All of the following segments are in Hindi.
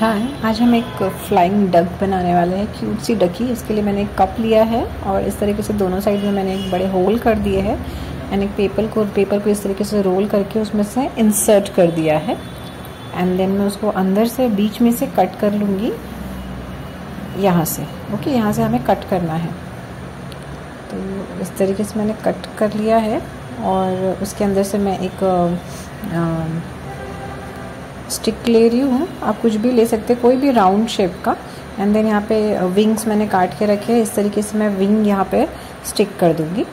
हाय, आज हम एक फ्लाइंग डक बनाने वाले हैं, क्यूट सी डकी। इसके लिए मैंने एक कप लिया है और इस तरीके से दोनों साइड में मैंने एक बड़े होल कर दिए हैं एंड एक पेपर को इस तरीके से रोल करके उसमें से इंसर्ट कर दिया है एंड देन मैं उसको अंदर से बीच में से कट कर लूँगी यहाँ से। ओके, यहाँ से हमें कट करना है। तो इस तरीके से मैंने कट कर लिया है और उसके अंदर से मैं एक स्टिक ले रही हूँ। आप कुछ भी ले सकते हैं, कोई भी राउंड शेप का। एंड देन यहाँ पे विंग्स मैंने काट के रखे हैं। इस तरीके से मैं विंग यहाँ पे स्टिक कर दूँगी।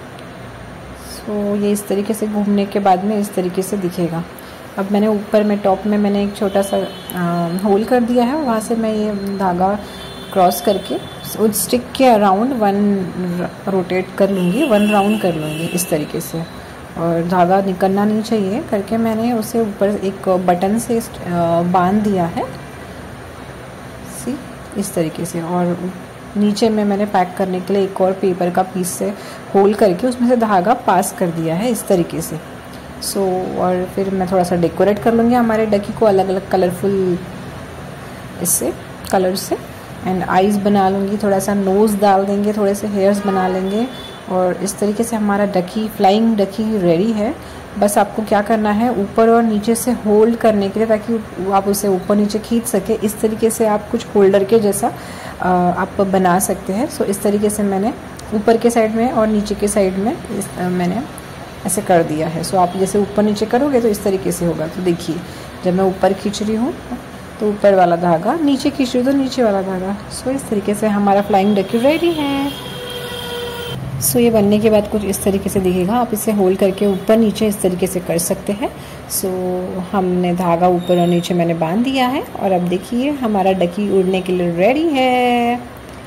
सो ये इस तरीके से घूमने के बाद में इस तरीके से दिखेगा। अब मैंने ऊपर में टॉप में मैंने एक छोटा सा होल कर दिया है, वहाँ से मैं ये धागा क्रॉस करके उस स्टिक के अराउंड वन रोटेट कर लूँगी, वन राउंड कर लूँगी इस तरीके से। और धागा निकलना नहीं चाहिए करके मैंने उसे ऊपर एक बटन से बांध दिया है सी इस तरीके से। और नीचे में मैंने पैक करने के लिए एक और पेपर का पीस से होल करके उसमें से धागा पास कर दिया है इस तरीके से। सो और फिर मैं थोड़ा सा डेकोरेट कर लूँगी हमारे डकी को अलग अलग कलरफुल इससे कलर से। एंड आईज बना लूँगी, थोड़ा सा नोज़ डाल देंगे, थोड़े से हेयर्स बना लेंगे और इस तरीके से हमारा डकी फ्लाइंग डकी रेडी है। बस आपको क्या करना है, ऊपर और नीचे से होल्ड करने के लिए, ताकि आप उसे ऊपर नीचे खींच सके। इस तरीके से आप कुछ होल्डर के जैसा आप बना सकते हैं। सो इस तरीके से मैंने ऊपर के साइड में और नीचे के साइड में मैंने ऐसे कर दिया है। सो आप जैसे ऊपर नीचे करोगे तो इस तरीके से होगा। तो देखिए, जब मैं ऊपर खींच रही हूँ तो ऊपर वाला धागा, नीचे खींच रही हूँ तो नीचे वाला धागा। सो इस तरीके से हमारा फ्लाइंग डकी रेडी है। सो ये बनने के बाद कुछ इस तरीके से दिखेगा। आप इसे होल्ड करके ऊपर नीचे इस तरीके से कर सकते हैं। सो हमने धागा ऊपर और नीचे मैंने बांध दिया है और अब देखिए हमारा डकी उड़ने के लिए रेडी है।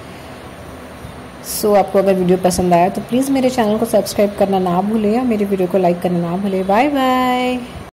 सो आपको अगर वीडियो पसंद आया तो प्लीज़ मेरे चैनल को सब्सक्राइब करना ना भूलें और मेरे वीडियो को लाइक करना ना भूलें। Bye bye.